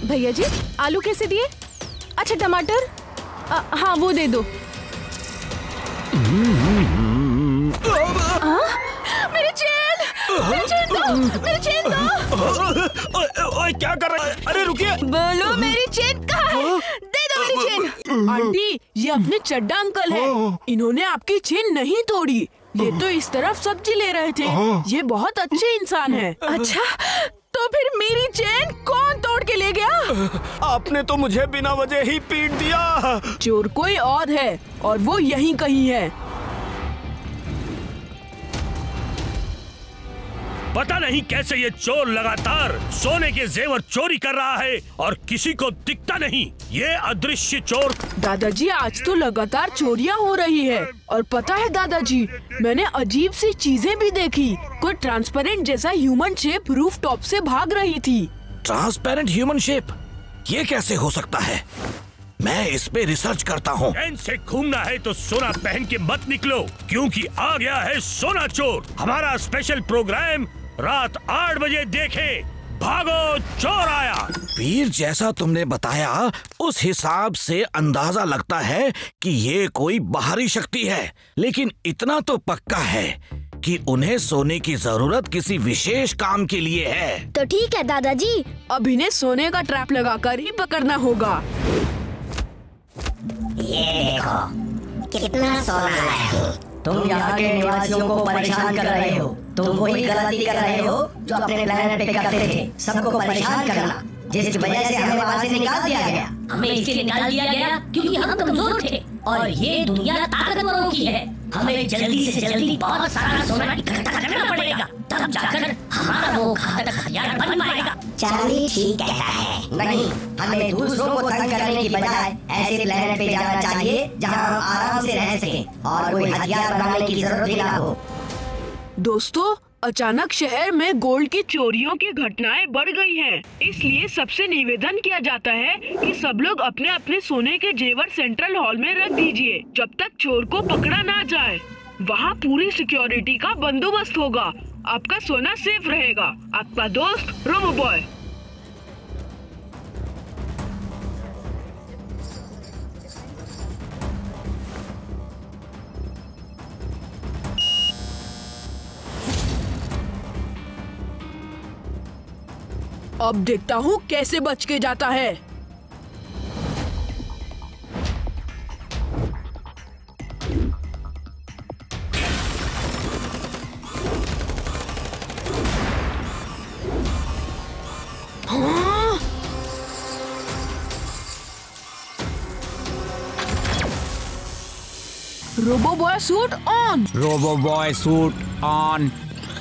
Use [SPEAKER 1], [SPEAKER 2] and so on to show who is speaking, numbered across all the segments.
[SPEAKER 1] भैया जी आलू कैसे दिए? अच्छा टमाटर हाँ वो दे दो। मेरी चेन दो, मेरी चेन दो।
[SPEAKER 2] ओए क्या कर रहे हैं? अरे रुकिए।
[SPEAKER 1] बोलो मेरी चेन कहाँ है? दे दो मेरी चेन।
[SPEAKER 3] आंटी ये अपने चड्डा अंकल है, इन्होंने आपकी चेन नहीं तोड़ी। ये तो इस तरफ सब्जी ले रहे थे। ये बहुत अच्छे इंसान है।
[SPEAKER 1] अच्छा तो फिर मेरी चेन कौन तोड़ के ले गया?
[SPEAKER 2] आपने तो मुझे बिना वजह ही पीट दिया।
[SPEAKER 3] चोर कोई और है और वो यहीं कहीं है।
[SPEAKER 4] पता नहीं कैसे ये चोर लगातार सोने के जेवर चोरी कर रहा है और किसी को दिखता नहीं। ये अदृश्य चोर।
[SPEAKER 3] दादाजी आज तो लगातार चोरियां हो रही है और पता है दादाजी मैंने अजीब सी चीजें भी देखी। कोई ट्रांसपेरेंट जैसा ह्यूमन शेप रूफ टॉप से भाग रही थी।
[SPEAKER 2] Transparent human shape? ये कैसे हो सकता है? मैं इस पे रिसर्च करता हूँ।
[SPEAKER 4] चैन से घूमना है तो सोना पहन के मत निकलो, क्योंकि आ गया है सोना चोर। हमारा स्पेशल प्रोग्राम रात 8 बजे देखें। भागो चोर आया।
[SPEAKER 2] वीर जैसा तुमने बताया उस हिसाब से अंदाजा लगता है कि ये कोई बाहरी शक्ति है, लेकिन इतना तो पक्का है कि उन्हें सोने की जरूरत किसी विशेष काम के लिए है।
[SPEAKER 5] तो ठीक है दादाजी,
[SPEAKER 3] अब इन्हें सोने का ट्रैप लगाकर ही पकड़ना होगा।
[SPEAKER 6] ये देखो कितना सोना है। तुम यहाँ के निवासियों को परेशान कर रहे हो। तुम वही गलती कर रहे हो जो अपने प्लेनेट पे करते थे, सबको परेशान करना, जिस वजह से हमें वहाँ से निकाल दिया गया।
[SPEAKER 7] हमें इसलिए निकाल दिया गया क्योंकि हम कमजोर थे और ये दुनिया ताकतवरों की है। हमें जल्दी से जल्दी बहुत सारा सोना इकट्ठा करना पड़ेगा, तब जाकर हमारा वो घातक हथियार बन पाएगा।
[SPEAKER 6] चार्ली ठीक कहता है। नहीं, हमें दूसरों को तंग करने की बजाय ऐसे प्लेनेट पे जाना चाहिए जहाँ हम आराम से रह सकें और कोई हथियार बनाने की जरूरत ही ना हो।
[SPEAKER 3] दोस्तों अचानक शहर में गोल्ड की चोरियों की घटनाएं बढ़ गई हैं। इसलिए सबसे निवेदन किया जाता है कि सब लोग अपने अपने सोने के जेवर सेंट्रल हॉल में रख दीजिए जब तक चोर को पकड़ा ना जाए। वहाँ पूरी सिक्योरिटी का बंदोबस्त होगा। आपका सोना सेफ रहेगा। आपका दोस्त रोबो बॉय। अब देखता हूँ कैसे बच के जाता है। Robo boy suit on.
[SPEAKER 8] Robo boy suit on.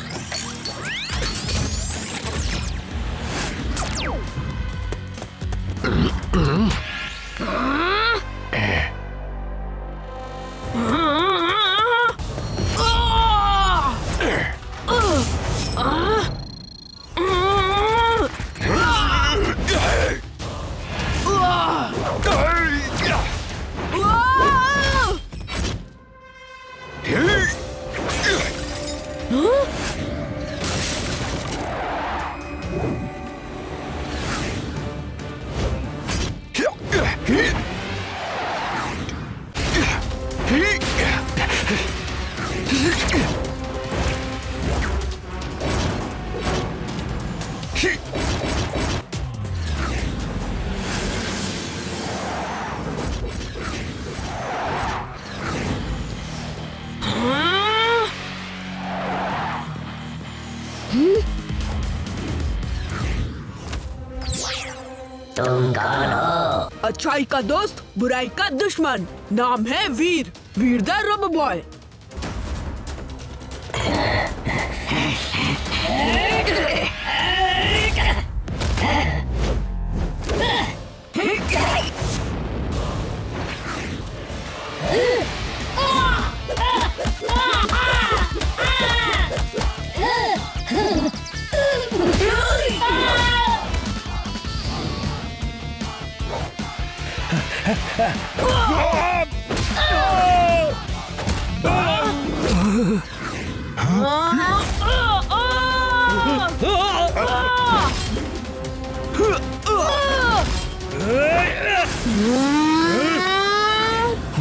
[SPEAKER 7] तुम कौन हो?
[SPEAKER 3] अच्छाई का दोस्त, बुराई का दुश्मन। नाम है Veer, Veer the robo boy.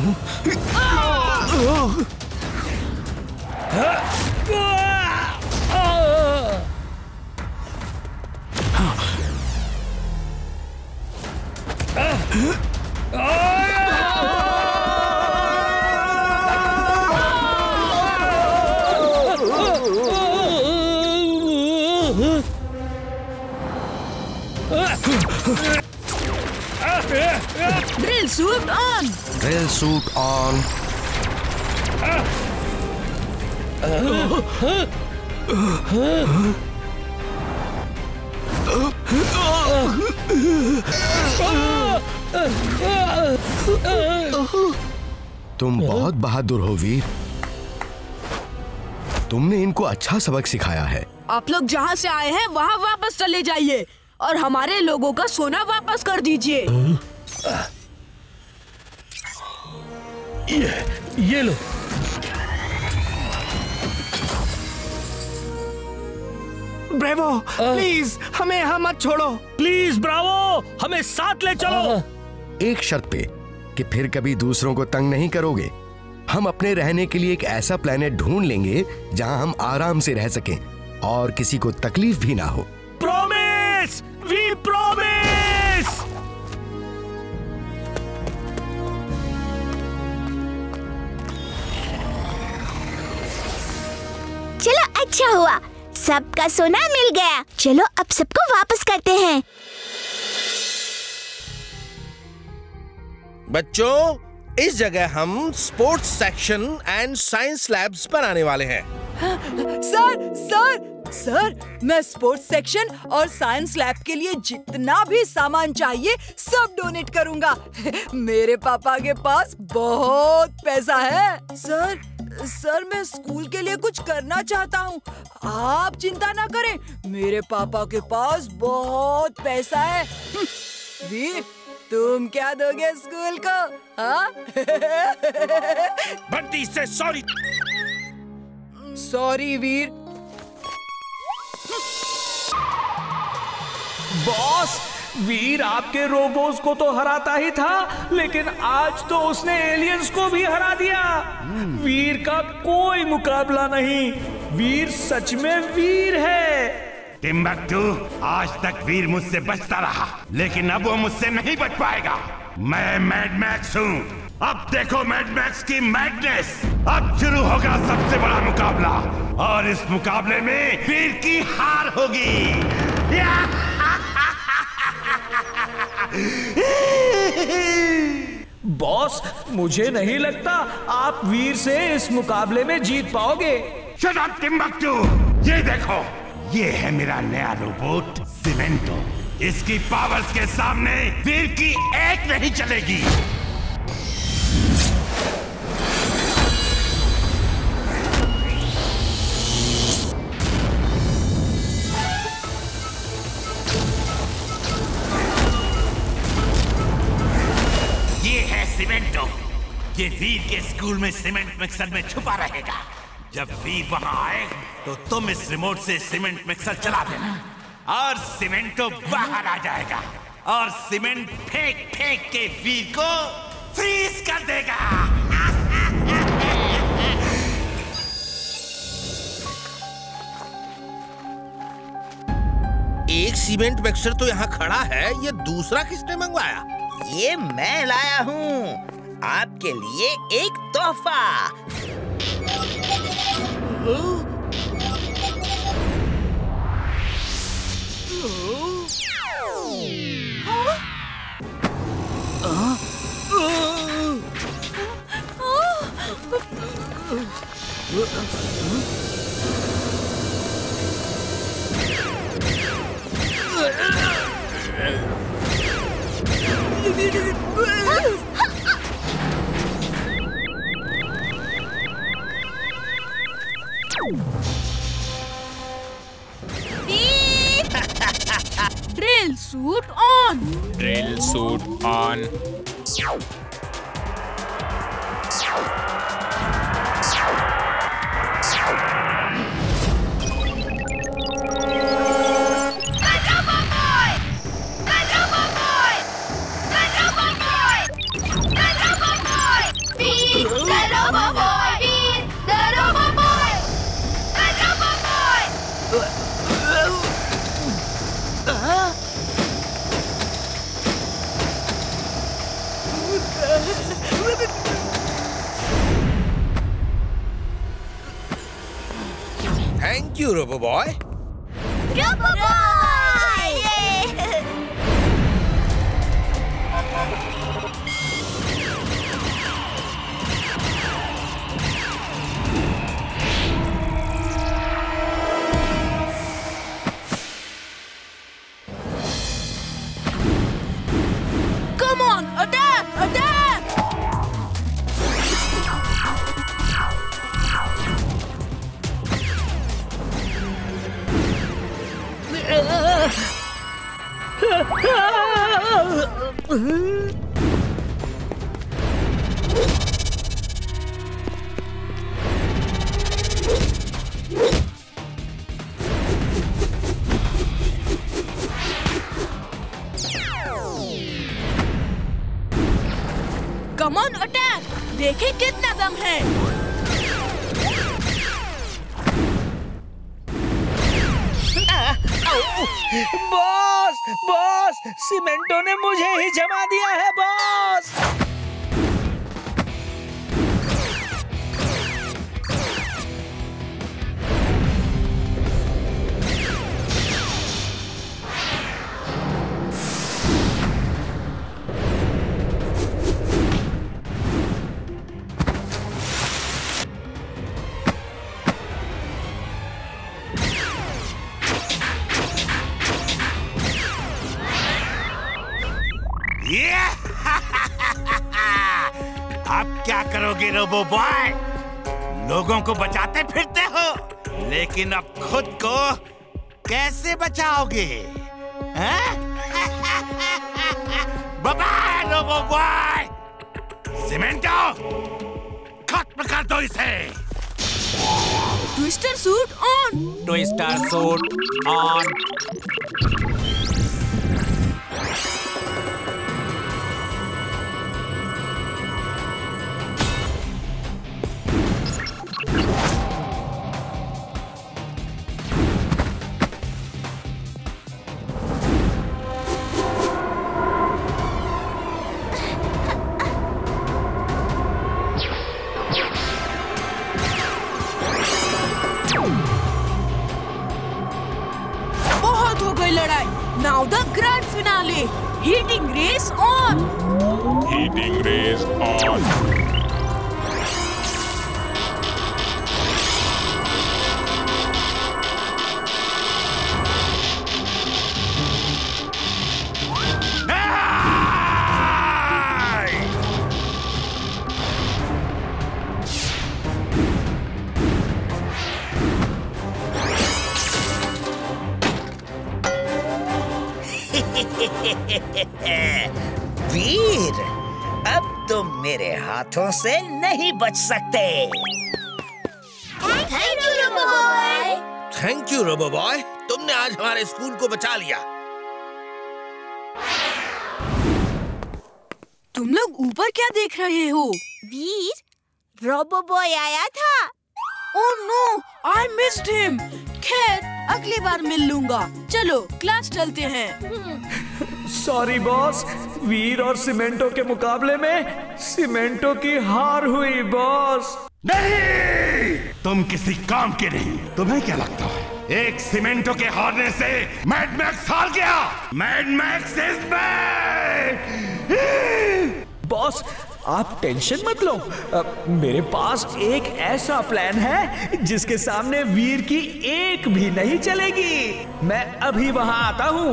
[SPEAKER 3] Drill suit on.
[SPEAKER 5] Drill suit on. तुम बहुत बहादुर हो वीर। तुमने इनको अच्छा सबक सिखाया है।
[SPEAKER 3] आप लोग जहाँ से आए हैं वहाँ वापस चले जाइए और हमारे लोगों का सोना वापस कर दीजिए।
[SPEAKER 4] ये लो।
[SPEAKER 5] ब्रेवो, प्लीज हमें यहाँ मत छोड़ो।
[SPEAKER 4] प्लीज ब्रावो, हमें साथ ले चलो।
[SPEAKER 5] एक शर्त पे कि फिर कभी दूसरों को तंग नहीं करोगे। हम अपने रहने के लिए एक ऐसा प्लेनेट ढूंढ लेंगे जहाँ हम आराम से रह सकें और किसी को तकलीफ भी ना हो।
[SPEAKER 4] Promise, we promise.
[SPEAKER 9] चलो अच्छा हुआ, सबका सोना मिल गया। चलो अब सबको वापस करते हैं।
[SPEAKER 10] बच्चों, इस जगह हम sports section and science labs बनाने वाले हैं।
[SPEAKER 3] सर, मैं स्पोर्ट्स सेक्शन और साइंस लैब के लिए जितना भी सामान चाहिए सब डोनेट करूंगा। मेरे पापा के पास बहुत पैसा है। सर मैं स्कूल के लिए कुछ करना चाहता हूँ। आप चिंता ना करें, मेरे पापा के पास बहुत पैसा है। वीर, तुम क्या दोगे स्कूल को? हाँ?
[SPEAKER 10] बंटी से
[SPEAKER 3] सॉरी वीर।
[SPEAKER 8] बॉस, वीर आपके रोबोट्स को तो हराता ही था, लेकिन आज तो उसने एलियंस को भी हरा दिया। वीर का कोई मुकाबला नहीं। वीर सच में वीर है।
[SPEAKER 11] टिम्बक्टू, आज तक वीर मुझसे बचता रहा, लेकिन अब वो मुझसे नहीं बच पाएगा। मैं मैड मैक्स हूँ। अब देखो मैड मैक्स की मैडनेस। अब शुरू होगा सबसे बड़ा मुकाबला, और इस मुकाबले में वीर की हार होगी।
[SPEAKER 8] बॉस, मुझे नहीं लगता आप वीर से इस मुकाबले में जीत पाओगे।
[SPEAKER 11] Shut up Timbuktu. ये देखो, ये है मेरा नया रोबोट सीमेंटो। इसकी पावर्स के सामने वीर की एक नहीं चलेगी। ये है सीमेंटो। ये वीर के स्कूल में सीमेंट मिक्सर में छुपा रहेगा। जब वीर वहां आए तो तुम इस रिमोट से सीमेंट मिक्सर चला देना और सीमेंटो बाहर आ जाएगा और सीमेंट फेंक फेंक के वीर को फ्रीज कर देगा।
[SPEAKER 10] एक सीमेंट मिक्सर तो यहाँ खड़ा है, ये दूसरा किसने मंगवाया?
[SPEAKER 12] ये मैं लाया हूँ आपके लिए एक तोहफा।
[SPEAKER 3] Drill suit on.
[SPEAKER 8] Drill suit on.
[SPEAKER 9] Veer
[SPEAKER 10] thank you robo boy.
[SPEAKER 9] Robo boy!
[SPEAKER 3] Come on, attack! Attack! Come on, attack! देखें कितना दम है।
[SPEAKER 8] बॉस बॉस, सीमेंटो ने मुझे ही जमा दिया है बॉस।
[SPEAKER 11] अब क्या करोगे रोबो बॉय? लोगों को बचाते फिरते हो, लेकिन अब खुद को कैसे बचाओगे? Bye robo boy. सीमेंटो, खत्म कर दो इसे।
[SPEAKER 3] Twister suit on.
[SPEAKER 8] Twister suit on.
[SPEAKER 3] बहुत हो गई लड़ाई। Now the grand finale. Heating race on.
[SPEAKER 13] Heating race on.
[SPEAKER 12] वीर, अब तुम मेरे हाथों से नहीं बच सकते।
[SPEAKER 9] Thank you robo boy.
[SPEAKER 10] Thank you robo boy, तुमने आज हमारे स्कूल को बचा लिया।
[SPEAKER 3] तुम लोग ऊपर क्या देख रहे हो?
[SPEAKER 9] वीर, रोबो बॉय आया था।
[SPEAKER 3] Oh no, I missed him. खैर, अगली बार मिल लूंगा। चलो क्लास चलते हैं।
[SPEAKER 8] सॉरी बॉस, वीर और सीमेंटो के मुकाबले में सीमेंटो की हार हुई बॉस।
[SPEAKER 11] नहीं, तुम किसी काम के नहीं। तुम्हें क्या लगता है एक सीमेंटो के हारने से मैड मैक्स हार गया? Mad Max is back.
[SPEAKER 8] Boss, आप टेंशन मत लो। मेरे पास एक ऐसा प्लान है जिसके सामने वीर की एक भी नहीं चलेगी। मैं अभी वहां आता हूं।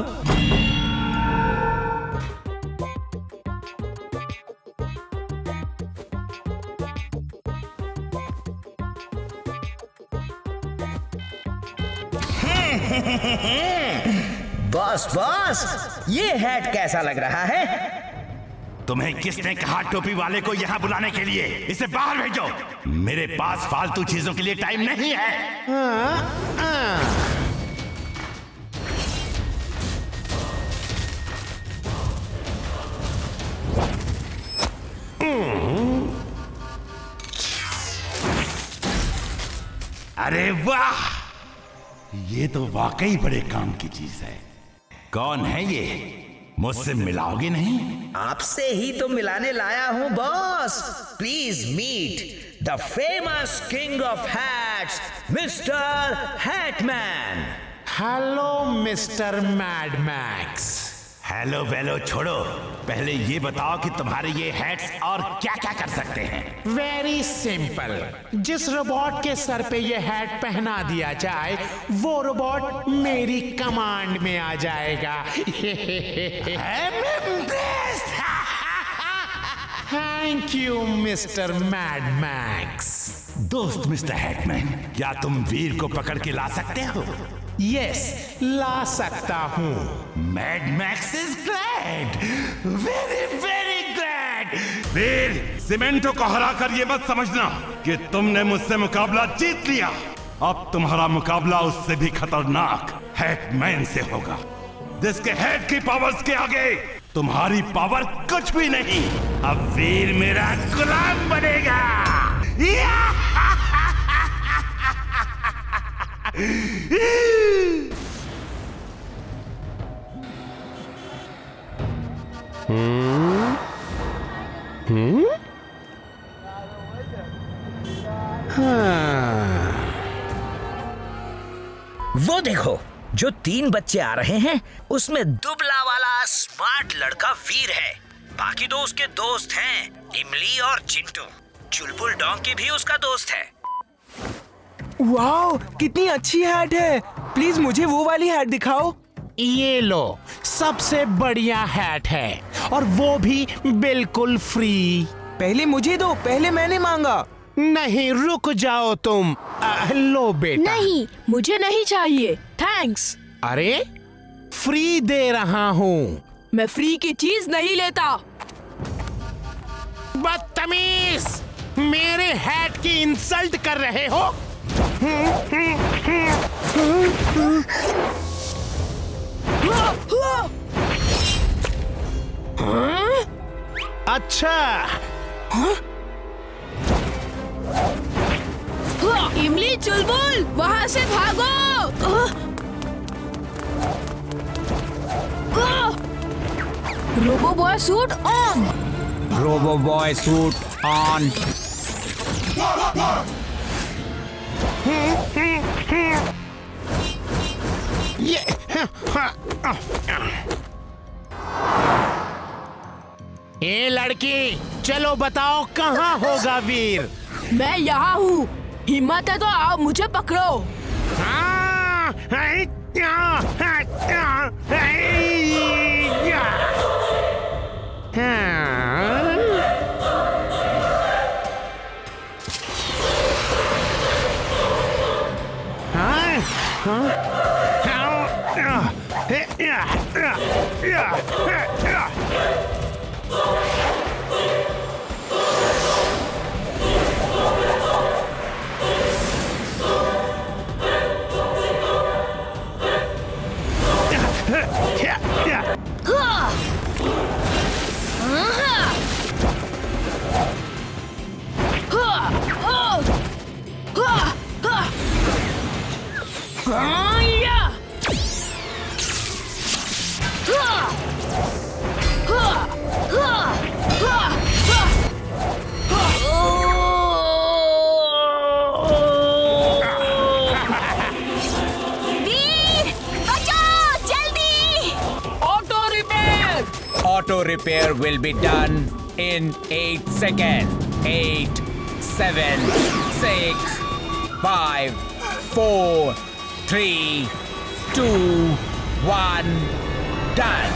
[SPEAKER 12] बॉस बॉस, ये हैट कैसा लग रहा है?
[SPEAKER 11] तुम्हें किसने कहा टोपी वाले को यहाँ बुलाने के लिए? इसे बाहर भेजो। मेरे पास फालतू चीजों के लिए टाइम नहीं है। अरे वाह, ये तो वाकई बड़े काम की चीज है। कौन है ये? मुझसे मिलाओगे नहीं?
[SPEAKER 12] आपसे ही तो मिलाने लाया हूँ boss. Please meet the famous king of hats, mister Hatman.
[SPEAKER 14] Hello mister Mad Max.
[SPEAKER 11] Hello वेलो छोड़ो, पहले ये बताओ कि तुम्हारे ये हैट्स और क्या क्या कर सकते हैं।
[SPEAKER 14] वेरी सिंपल, जिस रोबोट के सर पे ये हैट पहना दिया जाए वो रोबोट मेरी कमांड में आ जाएगा। Thank you mister Mad Max.
[SPEAKER 11] दोस्त मिस्टर हैटमैन, क्या तुम वीर को पकड़ के ला सकते हो?
[SPEAKER 14] यस, ला सकता हूँ।
[SPEAKER 11] Mad Max is glad, very very glad. Veer, Cemento को हराकर ये मत समझना कि तुमने मुझसे मुकाबला जीत लिया। अब तुम्हारा मुकाबला उससे भी खतरनाक हैटमैन से होगा, जिसके हेड की पावर्स के आगे तुम्हारी पावर कुछ भी नहीं। अब वीर मेरा गुलाम बनेगा।
[SPEAKER 12] वो देखो, जो 3 बच्चे आ रहे हैं उसमें दुबला वाला स्मार्ट लड़का वीर है। बाकी 2 उसके दोस्त हैं, इमली और चिंटू। चुलबुल डोंकी भी उसका दोस्त है।
[SPEAKER 15] वाओ, कितनी अच्छी हैट है। प्लीज मुझे वो वाली हैट दिखाओ।
[SPEAKER 14] ये लो, सबसे बढ़िया हैट है और वो भी बिल्कुल फ्री।
[SPEAKER 15] पहले मुझे दो, पहले मैंने मांगा।
[SPEAKER 14] नहीं, रुक जाओ तुम। लो बेटा।
[SPEAKER 3] नहीं, मुझे नहीं चाहिए, थैंक्स।
[SPEAKER 14] अरे, फ्री दे रहा हूँ।
[SPEAKER 3] मैं फ्री की चीज नहीं लेता।
[SPEAKER 14] बदतमीज, मेरे हैट की इंसल्ट कर रहे हो। अच्छा,
[SPEAKER 3] इमली, चुलबुल, वहाँ से भागो। Robo boy suit on.
[SPEAKER 15] Robo boy suit on.
[SPEAKER 14] ये लड़की, चलो बताओ कहाँ होगा वीर।
[SPEAKER 3] मैं यहाँ हूँ, हिम्मत है तो आओ मुझे पकड़ो।
[SPEAKER 15] Auto repair will be done in 8 seconds. 8, 7, 6, 5, 4, 3, 2, 1, done.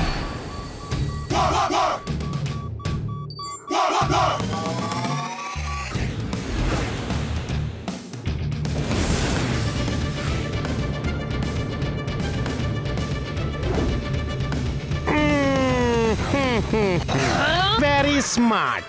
[SPEAKER 14] Very smart.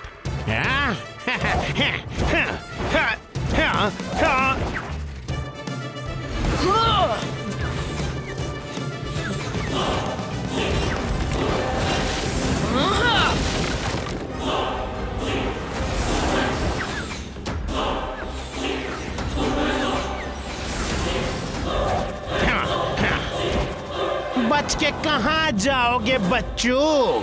[SPEAKER 14] बच के कहाँ जाओगे बच्चों?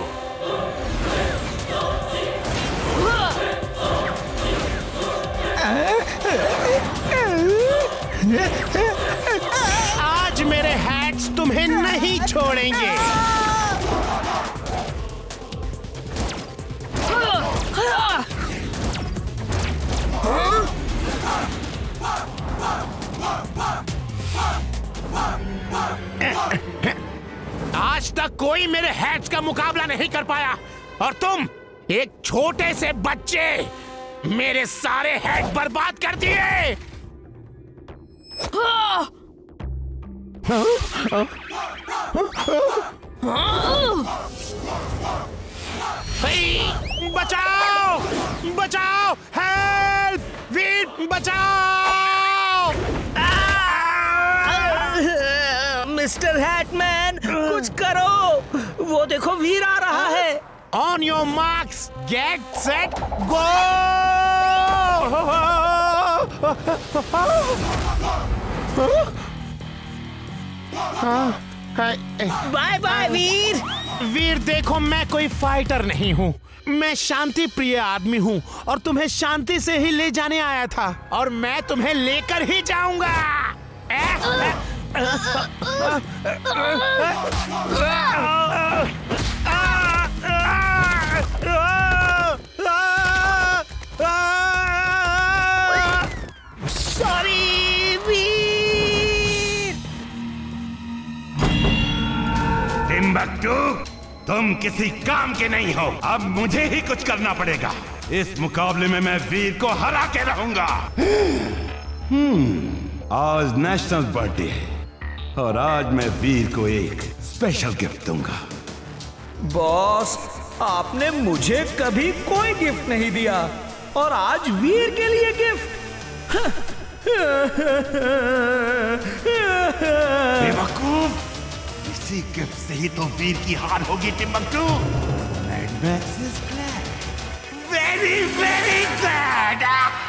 [SPEAKER 14] आज मेरे हैट्स तुम्हें नहीं छोड़ेंगे। आज तक कोई मेरे हैट्स का मुकाबला नहीं कर पाया और तुम एक छोटे से बच्चे मेरे सारे हैट बर्बाद कर दिए। बचाओ बचाओ, हेल्प, वीर बचाओ।
[SPEAKER 12] मिस्टर हैटमैन, कुछ करो, वो देखो वीर आ रहा है।
[SPEAKER 14] On your marks, get set, go.
[SPEAKER 12] Bye bye Veer.
[SPEAKER 14] Veer देखो, मैं कोई फाइटर नहीं हूँ, मैं शांति प्रिय आदमी हूँ और तुम्हें शांति से ही ले जाने आया था और मैं तुम्हें लेकर ही जाऊंगा।
[SPEAKER 12] सॉरी वीर।
[SPEAKER 11] टिम्बकटू, तुम किसी काम के नहीं हो। अब मुझे ही कुछ करना पड़ेगा। इस मुकाबले में मैं वीर को हरा के रहूंगा। आज नेशनल बर्थडे है और आज मैं वीर को एक स्पेशल गिफ्ट दूंगा।
[SPEAKER 8] बॉस, आपने मुझे कभी कोई गिफ्ट नहीं दिया और आज वीर के लिए गिफ्ट।
[SPEAKER 11] बेवकूफ, इसी गिफ्ट से ही तो वीर की हार होगी Timbuktu. Mad Max is glad, very very glad.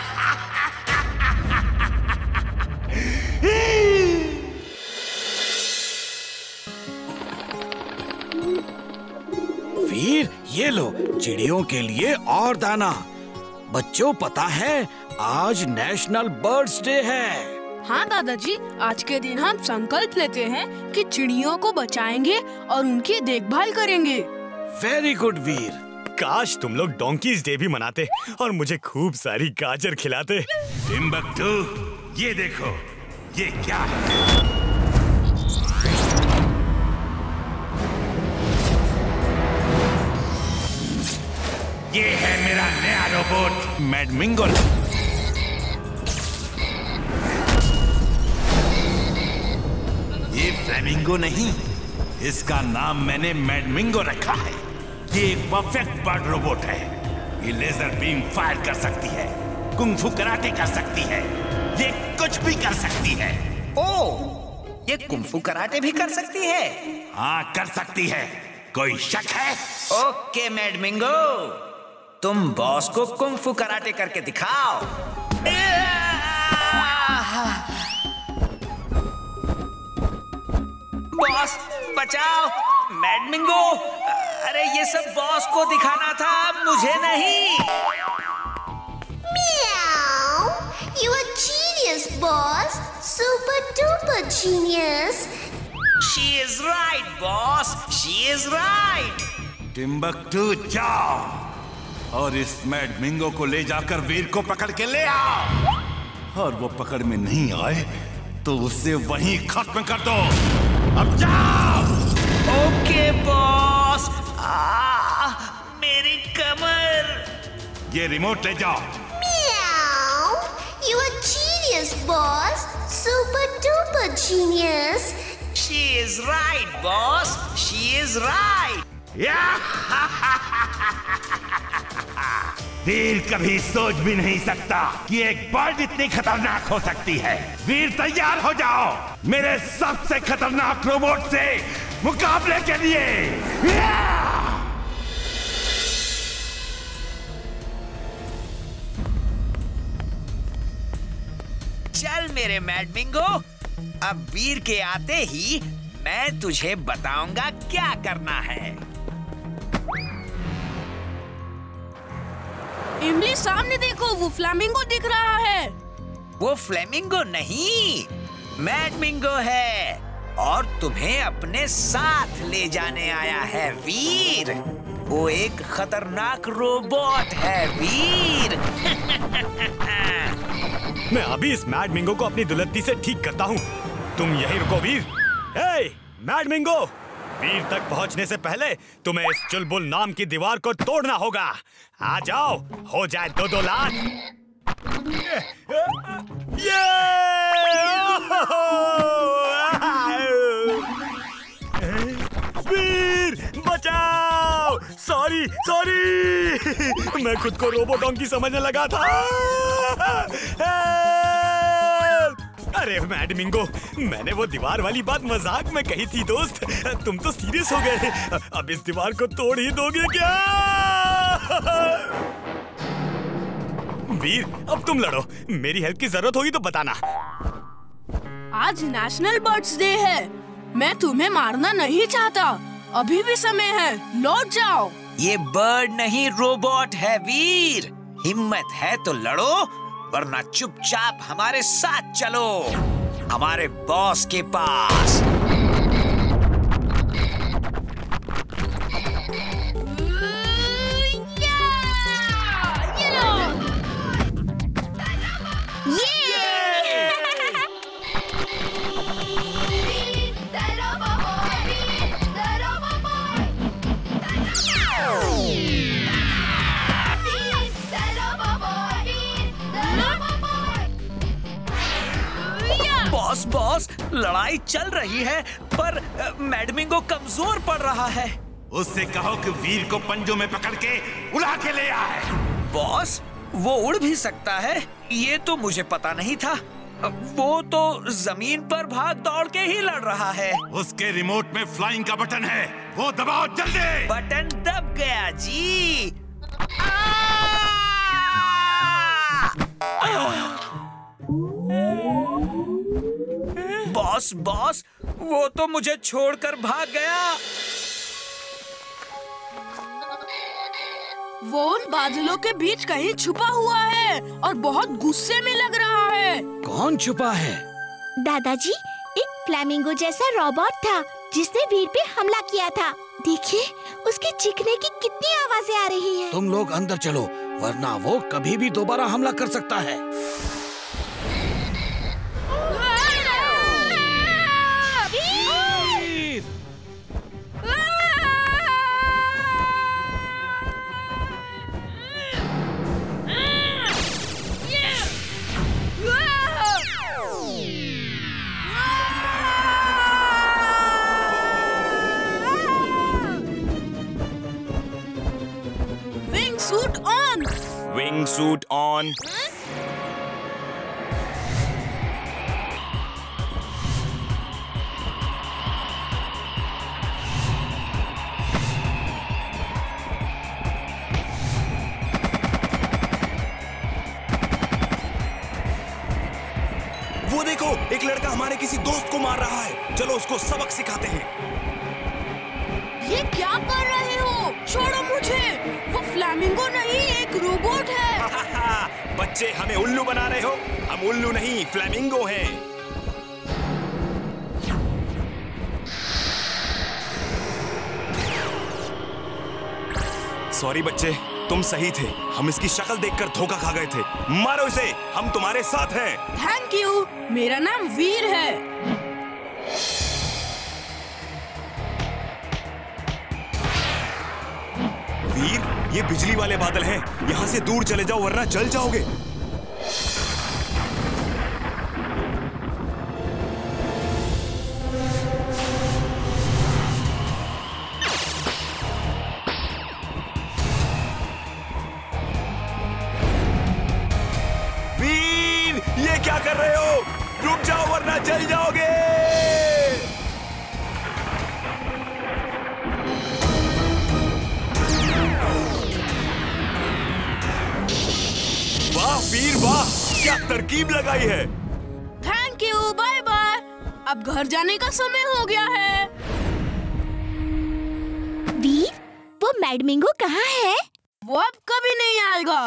[SPEAKER 2] Veer, ये लो चिड़ियों के लिए और दाना। बच्चों, पता है आज नेशनल बर्ड्स डे है।
[SPEAKER 3] हाँ दादाजी, आज के दिन हम संकल्प लेते हैं कि चिड़ियों को बचाएंगे और उनकी देखभाल करेंगे।
[SPEAKER 2] Very good Veer.
[SPEAKER 4] काश तुम लोग डोंकीज डे भी मनाते और मुझे खूब सारी गाजर खिलाते।
[SPEAKER 11] टिम्बकटू, ये देखो, ये क्या है? ये है मेरा नया रोबोट मैडमिंगो। ये फ्लेमिंगो नहीं, इसका नाम मैंने मैडमिंगो रखा है। ये एक परफेक्ट बर्ड रोबोट है। ये लेजर बीम फायर कर सकती है, कुंग-फू कराटे कर सकती है, ये कुछ भी कर सकती है।
[SPEAKER 12] ओ, ये कुंग-फू कराटे भी कर सकती है?
[SPEAKER 11] हाँ, कर सकती है। कोई शक है?
[SPEAKER 12] ओके मैडमिंगो, तुम बॉस को कुंग-फू कराटे करके दिखाओ। बॉस बचाओ, मैडमिंगो। अरे ये सब बॉस को दिखाना था, मुझे नहीं।
[SPEAKER 9] Meow! You are genius, boss. Super duper genius.
[SPEAKER 12] She is right, boss. She is right.
[SPEAKER 11] Timbuktu, जाओ और इस मैडमिंगो को ले जाकर वीर को पकड़ के ले आओ। और वो पकड़ में नहीं आए तो उसे वहीं खत्म कर दो। अब जाओ।
[SPEAKER 12] Okay boss. मेरी कमर।
[SPEAKER 11] ये रिमोट ले जाओ।
[SPEAKER 9] Meow! You are genius, boss. Super duper genius.
[SPEAKER 12] She is right, boss. She is right.
[SPEAKER 11] वीर कभी सोच भी नहीं सकता कि एक बर्ड इतनी खतरनाक हो सकती है। वीर तैयार हो जाओ मेरे सबसे खतरनाक रोबोट से मुकाबले के लिए।
[SPEAKER 12] चल मेरे मैडमिंगो, अब वीर के आते ही मैं तुझे बताऊंगा क्या करना है।
[SPEAKER 3] इमली सामने देखो, वो फ्लेमिंगो दिख रहा है।
[SPEAKER 12] वो फ्लेमिंगो नहीं, मैडमिंगो है और तुम्हें अपने साथ ले जाने आया है वीर। वो एक खतरनाक रोबोट है वीर।
[SPEAKER 4] मैं अभी इस मैडमिंगो को अपनी दुलत्ती से ठीक करता हूँ। तुम यहीं रुको वीर। हे मैडमिंगो, वीर तक पहुँचने से पहले तुम्हें इस चुलबुल नाम की दीवार को तोड़ना होगा। आ जाओ, हो जाए 2-2 लाख। वीर बचाओ! सॉरी मैं खुद को रोबोडोंकी समझने लगा था। अरे मैडमिंगो, मैंने वो दीवार वाली बात मजाक में कही थी दोस्त। तुम तो सीरियस हो गए। अब इस दीवार को तोड़ ही दोगे क्या? वीर अब तुम लड़ो, मेरी हेल्प की जरूरत होगी तो बताना।
[SPEAKER 3] आज नेशनल बर्ड्स डे है। मैं तुम्हें मारना नहीं चाहता। अभी भी समय है, लौट जाओ।
[SPEAKER 12] ये बर्ड नहीं रोबोट है वीर। हिम्मत है तो लड़ो, वरना चुपचाप हमारे साथ चलो, हमारे बॉस के पास। बॉस, लड़ाई चल रही है पर मैडमिंगो कमजोर पड़ रहा है।
[SPEAKER 11] उससे कहो कि वीर को पंजों में पकड़ के उड़ा के ले आए।
[SPEAKER 12] बॉस, वो उड़ भी सकता है, ये तो मुझे पता नहीं था। वो तो जमीन पर भाग दौड़ के ही लड़ रहा है।
[SPEAKER 11] उसके रिमोट में फ्लाइंग का बटन है, वो दबाओ जल्दी।
[SPEAKER 12] बटन दब गया जी। बॉस, वो तो मुझे छोड़कर भाग गया।
[SPEAKER 3] वो उन बादलों के बीच कहीं छुपा हुआ है और बहुत गुस्से में लग रहा है।
[SPEAKER 2] कौन छुपा है?
[SPEAKER 9] दादाजी, एक फ्लेमिंगो जैसा रोबोट था जिसने वीर पे हमला किया था। देखिए, उसके चीखने की कितनी आवाजें आ रही है।
[SPEAKER 2] तुम लोग अंदर चलो, वरना वो कभी भी दोबारा हमला कर सकता है।
[SPEAKER 16] Wingsuit on.
[SPEAKER 17] वो देखो, एक लड़का हमारे किसी दोस्त को मार रहा है। चलो उसको सबक सिखाते हैं।
[SPEAKER 3] ये क्या कर रहे हो? छोड़ो मुझे। वो फ्लेमिंगो नहीं, एक रोबोट है।
[SPEAKER 17] बच्चे, हमें उल्लू बना रहे हो? हम उल्लू नहीं, फ्लेमिंगो हैं। सॉरी बच्चे, तुम सही थे। हम इसकी शक्ल देखकर धोखा खा गए थे। मारो इसे, हम तुम्हारे साथ हैं।
[SPEAKER 3] Thank you. मेरा नाम वीर है।
[SPEAKER 17] वीर, ये बिजली वाले बादल हैं। यहाँ से दूर चले जाओ वरना जल जाओगे। वीर, ये क्या कर रहे हो? रुक जाओ वरना जल जाओगे। वाह वीर वाह, क्या तरकीब लगाई है।
[SPEAKER 3] Thank you, bye bye. अब घर जाने का समय हो गया है।
[SPEAKER 9] वीर, वो मैडमिंगो कहाँ है?
[SPEAKER 3] वो अब कभी नहीं आएगा।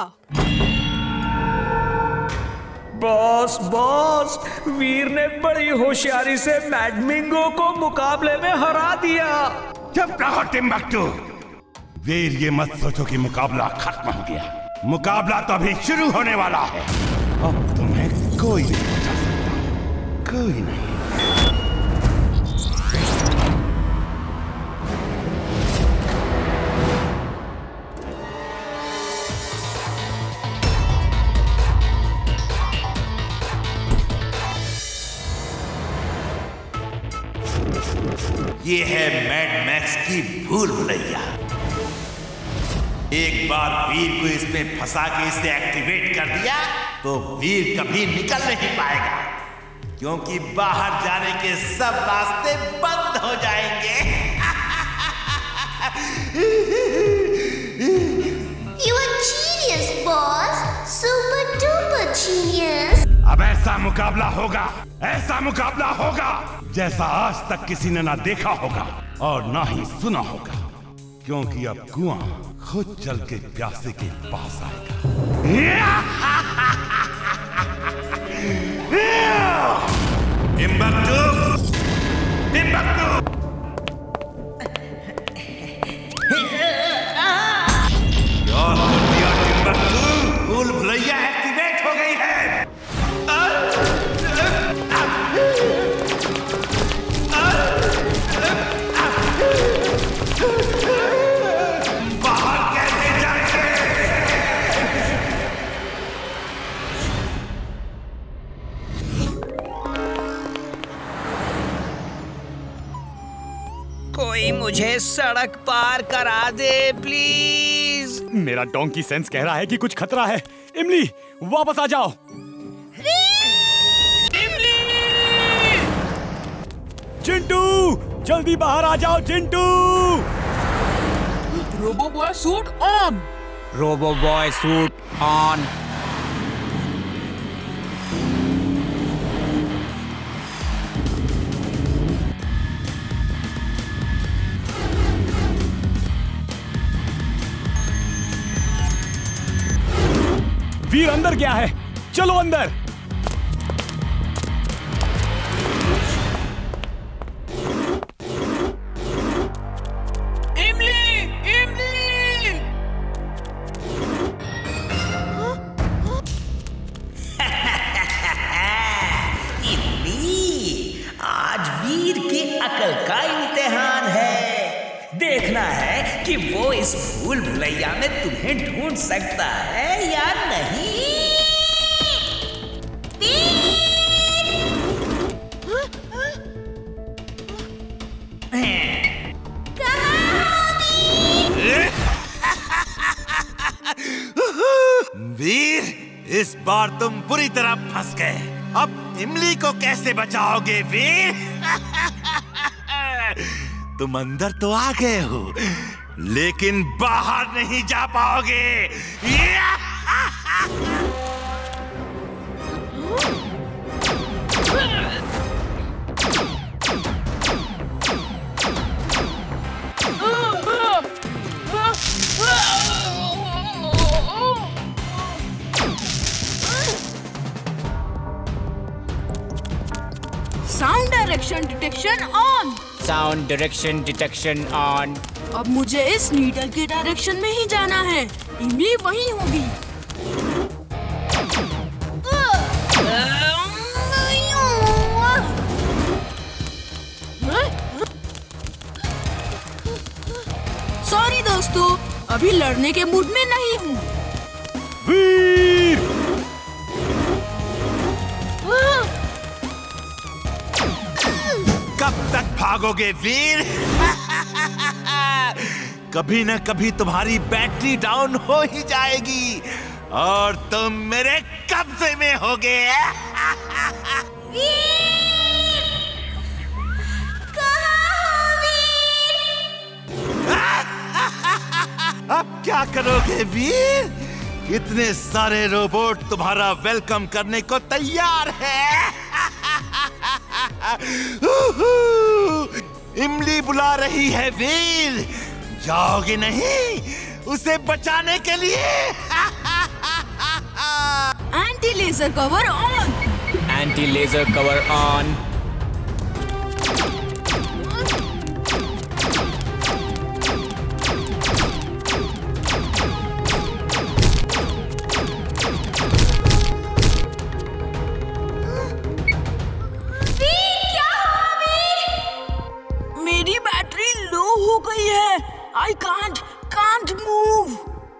[SPEAKER 8] बॉस बॉस, वीर ने बड़ी होशियारी से मैडमिंगो को मुकाबले में हरा दिया।
[SPEAKER 11] चुप रहो टिम्बक्टू। वीर, ये मत सोचो कि मुकाबला खत्म हो गया। मुकाबला तो अभी शुरू होने वाला है। अब तुम्हें कोई नहीं बचा सकता, कोई नहीं। ये है मैड मैक्स की भूल भुलैया। एक बार वीर को इसमें फंसा के इसे एक्टिवेट कर दिया तो वीर कभी निकल नहीं पाएगा, क्योंकि बाहर जाने के सब रास्ते बंद हो जाएंगे।
[SPEAKER 16] You are genius, boss. Super duper genius.
[SPEAKER 11] अब ऐसा मुकाबला होगा, ऐसा मुकाबला होगा जैसा आज तक किसी ने ना देखा होगा और ना ही सुना होगा, क्योंकि अब कुआं खुद चल के प्यासे के पास आएगा। Timbuktu, Timbuktu. टिम्बक्टू, भूल भुलैया एक्टिवेट हो गई है।
[SPEAKER 12] कोई मुझे सड़क पार करा दे प्लीज।
[SPEAKER 4] मेरा डोंकी सेंस कह रहा है कि कुछ खतरा है। इमली, वापस आ जाओ। इमली! चिंटू, जल्दी बाहर आ जाओ Chintu.
[SPEAKER 3] Robo boy suit on.
[SPEAKER 15] Robo boy suit on.
[SPEAKER 4] Veer अंदर गया है, चलो अंदर।
[SPEAKER 3] इमली, इमली!
[SPEAKER 12] इमली, आज वीर की अकल का इम्तिहान है। देखना है कि वो इस भूल भुलैया में तुम्हें ढूंढ सकता है या नहीं।
[SPEAKER 11] वीर, इस बार तुम बुरी तरह फंस गए। अब इमली को कैसे बचाओगे वीर? तुम अंदर तो आ गए हो, लेकिन बाहर नहीं जा पाओगे।
[SPEAKER 3] Sound direction detection on.
[SPEAKER 15] Sound direction detection on.
[SPEAKER 3] अब मुझे इस नीडल के डायरेक्शन में ही जाना है। इमली वहीं होगी। सॉरी दोस्तों, अभी लड़ने के मूड में नहीं हूँ।
[SPEAKER 4] वीर!
[SPEAKER 11] कब तक भागोगे वीर? कभी न कभी तुम्हारी बैटरी डाउन हो ही जाएगी और तुम मेरे कब्जे में होगे। अब क्या करोगे वीर? इतने सारे रोबोट तुम्हारा वेलकम करने को तैयार है। इमली बुला रही है वीर, जाओगे नहीं उसे बचाने के लिए?
[SPEAKER 3] Anti laser cover on.
[SPEAKER 8] Anti laser cover on.
[SPEAKER 3] मेरी बैटरी लो हो गई है। I can't move.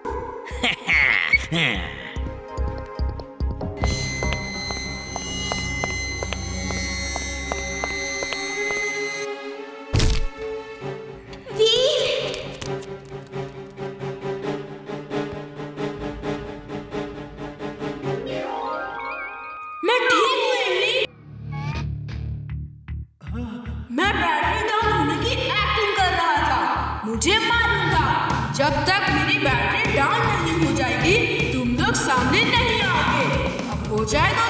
[SPEAKER 3] मैं ठीक हूँ इमली। मैं बैटरी डाउन होने की एक्टिंग कर रहा था। मुझे मालूम था जब तक मेरी बैटरी डाउन नहीं हो जाएगी तुम लोग सामने नहीं आओगे। अब हो जाएगा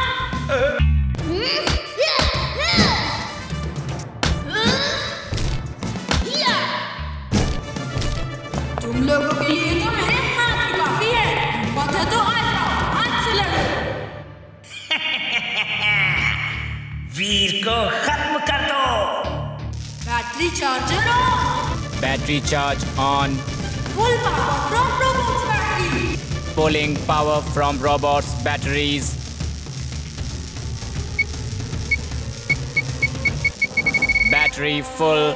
[SPEAKER 3] तुम लोगों के लिए तो मेरे हाथ ही काफी है। पता तो आ जाओ, हाथ से लड़ो।
[SPEAKER 12] वीर को खत्म कर दो।
[SPEAKER 3] Battery charger on.
[SPEAKER 8] Battery charge on.
[SPEAKER 3] Full power from robot's battery.
[SPEAKER 8] Pulling power from robot's batteries. Battery full.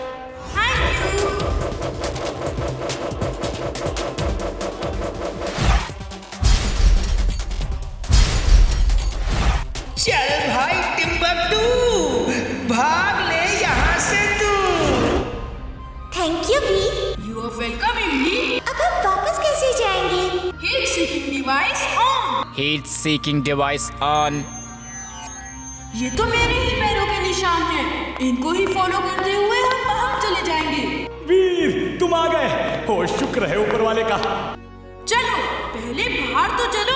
[SPEAKER 12] चल भाई टिम्बकटू, भाग ले यहाँ से तू।
[SPEAKER 9] Thank you Veer.
[SPEAKER 3] You are welcome Imli.
[SPEAKER 9] अब हम वापस कैसे जाएंगे?
[SPEAKER 3] Heat seeking device on.
[SPEAKER 8] Heat seeking device on.
[SPEAKER 3] ये तो मेरे ही पैरों के निशान हैं। इनको ही फॉलो करते हुए हम बाहर चले जाएंगे।
[SPEAKER 4] वीर तुम आ गए। हो शुक्र है ऊपर वाले का।
[SPEAKER 3] चलो पहले बाहर तो चलो।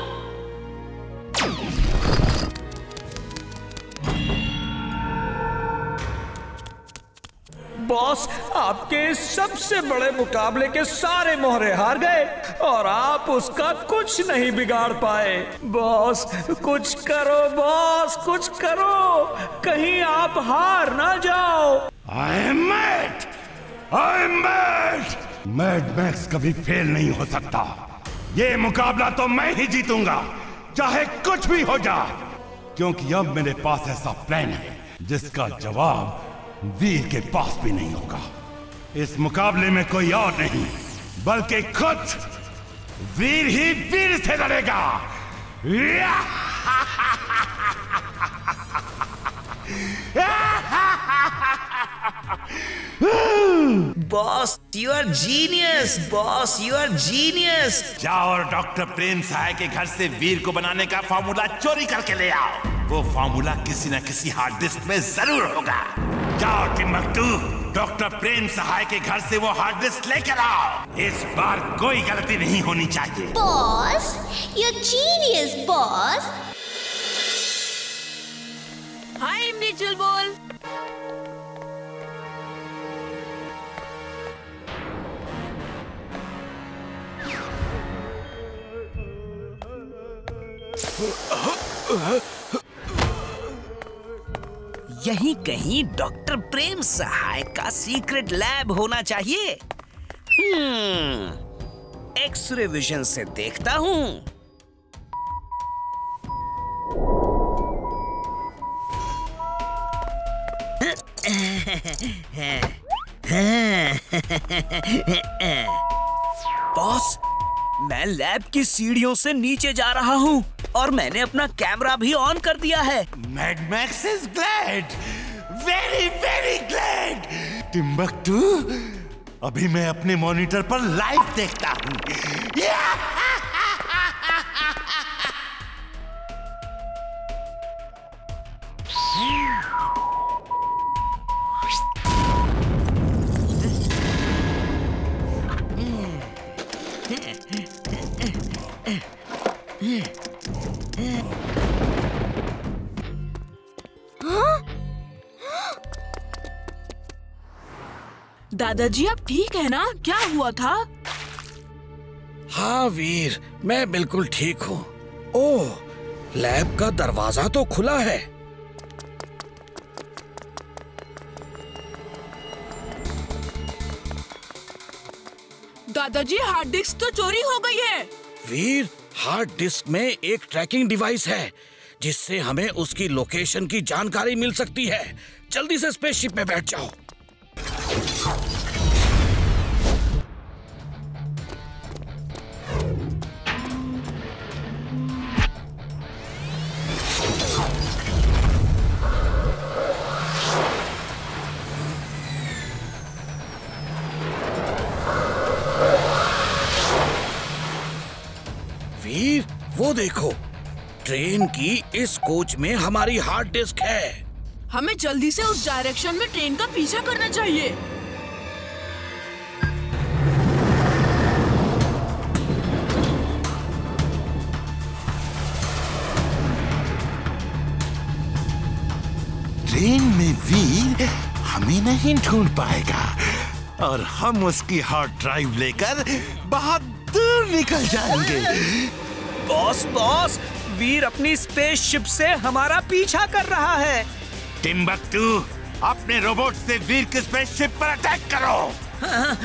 [SPEAKER 8] बॉस, आपके सबसे बड़े मुकाबले के सारे मोहरे हार गए और आप उसका कुछ नहीं बिगाड़ पाए। बॉस कुछ करो, बॉस कुछ करो, कहीं आप हार ना जाओ।
[SPEAKER 11] I am mad! I am mad! Mad Max कभी फेल नहीं हो सकता। ये मुकाबला तो मैं ही जीतूंगा, चाहे कुछ भी हो जाए, क्योंकि अब मेरे पास ऐसा प्लान है जिसका जवाब वीर के पास भी नहीं होगा। इस मुकाबले में कोई और नहीं बल्कि खुद वीर ही वीर से लड़ेगा।
[SPEAKER 12] Boss you are genius, boss you are genius.
[SPEAKER 11] जाओ और डॉक्टर प्रेम सहाय के घर से वीर को बनाने का फार्मूला चोरी करके ले आओ। वो फार्मूला किसी न किसी हार्ड डिस्क में जरूर होगा। जाओ टिम्बकटू, डॉक्टर प्रेम सहाय के घर से वो हार्ड डिस्क लेकर आओ। इस बार कोई गलती नहीं होनी चाहिए।
[SPEAKER 16] Boss, you're genius, boss.
[SPEAKER 3] हाय इमली चुलबुल।
[SPEAKER 12] यहीं कहीं डॉक्टर प्रेम सहाय का सीक्रेट लैब होना चाहिए। एक्सरे विजन से देखता हूँ। बॉस, मैं लैब की सीढ़ियों से नीचे जा रहा हूँ और मैंने अपना कैमरा भी ऑन कर दिया है।
[SPEAKER 11] Mad Max is glad, very very glad. Timbuktu, अभी मैं अपने मॉनिटर पर लाइव देखता हूँ।
[SPEAKER 3] दादाजी आप ठीक है ना? क्या हुआ था?
[SPEAKER 2] हाँ वीर, मैं बिल्कुल ठीक हूँ। ओह, लैब का दरवाजा तो खुला है।
[SPEAKER 3] दादाजी हार्ड डिस्क तो चोरी हो गई है।
[SPEAKER 2] वीर, हार्ड डिस्क में एक ट्रैकिंग डिवाइस है जिससे हमें उसकी लोकेशन की जानकारी मिल सकती है। जल्दी से स्पेसशिप में बैठ जाओ। वीर, वो देखो, ट्रेन की इस कोच में हमारी हार्ड डिस्क है।
[SPEAKER 3] हमें जल्दी से उस डायरेक्शन में ट्रेन का पीछा करना चाहिए।
[SPEAKER 11] ट्रेन में वीर हमें नहीं ढूंढ पाएगा और हम उसकी हार्ड ड्राइव लेकर बहुत दूर निकल जाएंगे।
[SPEAKER 8] बॉस बॉस, वीर अपनी स्पेसशिप से हमारा पीछा कर रहा है।
[SPEAKER 11] टिम्बक्टू, अपने रोबोट से वीर की स्पेसशिप पर अटैक करो।
[SPEAKER 8] हाँ।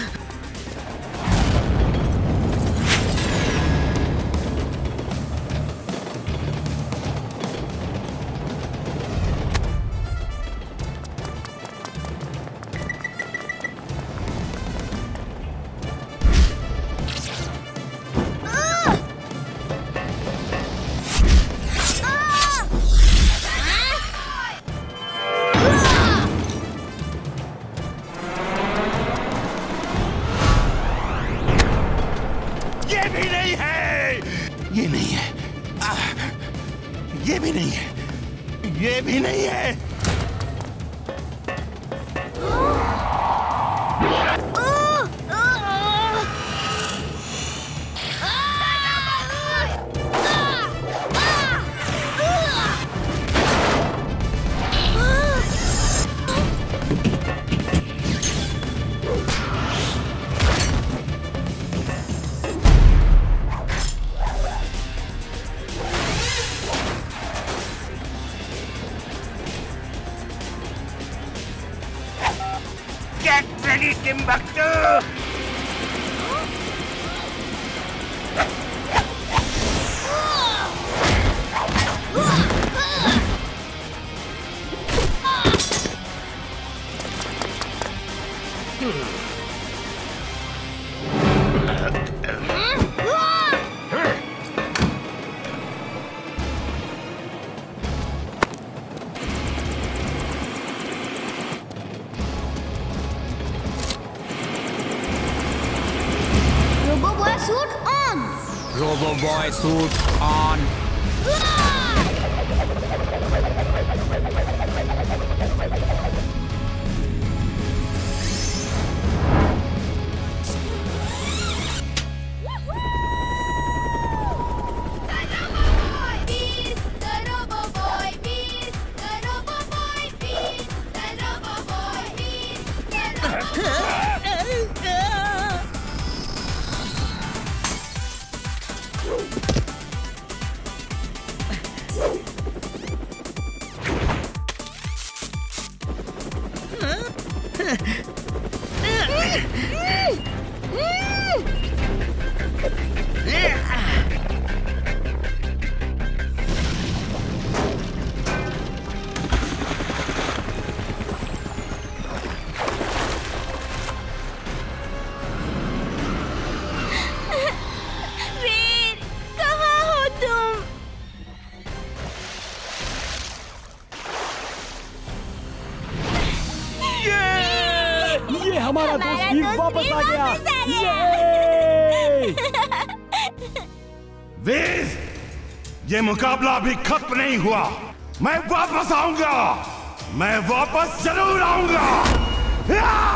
[SPEAKER 11] ये भी नहीं है, ये भी नहीं है।
[SPEAKER 14] Get ready, Timbuktu!
[SPEAKER 15] Robo-Boy suit on.
[SPEAKER 18] हमारा दोस्त वीर वापस आ गया।
[SPEAKER 11] वीर, ये मुकाबला अभी खत्म नहीं हुआ। मैं वापस आऊंगा, मैं वापस जरूर आऊंगा।